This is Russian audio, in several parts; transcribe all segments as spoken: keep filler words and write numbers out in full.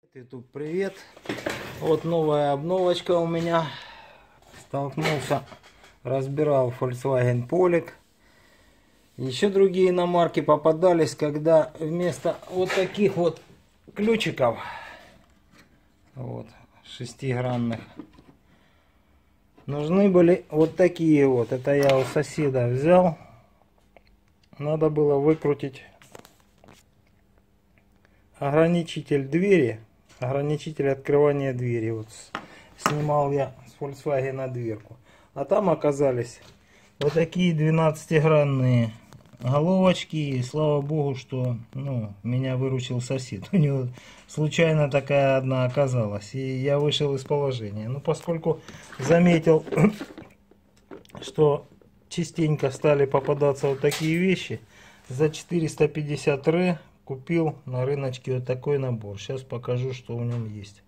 YouTube, привет! Вот новая обновочка у меня. Столкнулся, разбирал Volkswagen Полик. Еще другие иномарки попадались, когда вместо вот таких вот ключиков, вот, шестигранных, нужны были вот такие вот. Это я у соседа взял. Надо было выкрутить ограничитель двери. Ограничитель открывания двери. Вот снимал я с Volkswagen дверку. А там оказались вот такие двенадцатигранные головочки. И слава богу, что ну, меня выручил сосед. У него случайно такая одна оказалась. И я вышел из положения. Ну, поскольку заметил, что частенько стали попадаться вот такие вещи, за четыреста пятьдесят рэ купил на рыночке вот такой набор. Сейчас покажу, что в нем есть.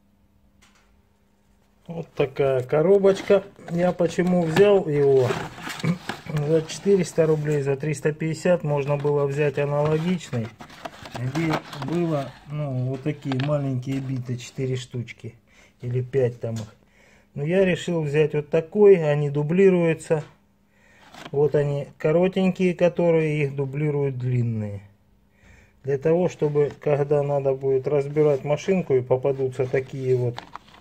Вот такая коробочка. Я почему взял его? За четыреста рублей, за триста пятьдесят можно было взять аналогичный, где было ну, вот такие маленькие биты, четыре штучки или пять там их. Но я решил взять вот такой, они дублируются. Вот они коротенькие, которые их дублируют длинные. Для того, чтобы, когда надо будет разбирать машинку и попадутся такие вот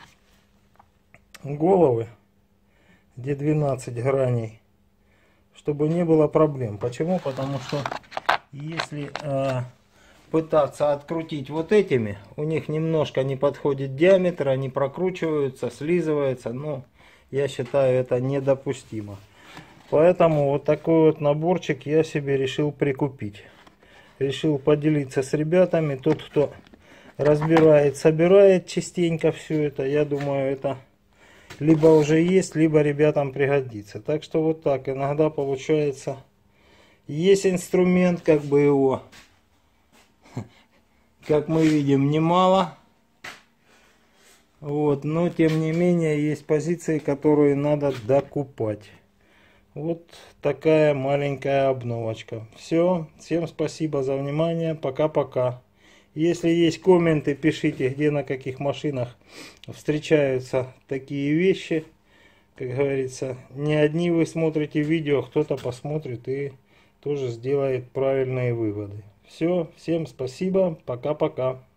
головы, где двенадцать граней, чтобы не было проблем. Почему? Потому что если э, пытаться открутить вот этими, у них немножко не подходит диаметр, они прокручиваются, слизываются. Но я считаю, это недопустимо. Поэтому вот такой вот наборчик я себе решил прикупить. Решил поделиться с ребятами. Тот, кто разбирает, собирает частенько все это, я думаю, это либо уже есть, либо ребятам пригодится. Так что вот так иногда получается. Есть инструмент, как бы его, как мы видим, немало. Вот, но тем не менее есть позиции, которые надо докупать. Вот такая маленькая обновочка. Все. Всем спасибо за внимание. Пока-пока. Если есть комменты, пишите, где на каких машинах встречаются такие вещи. Как говорится, не одни вы смотрите видео, кто-то посмотрит и тоже сделает правильные выводы. Все. Всем спасибо. Пока-пока.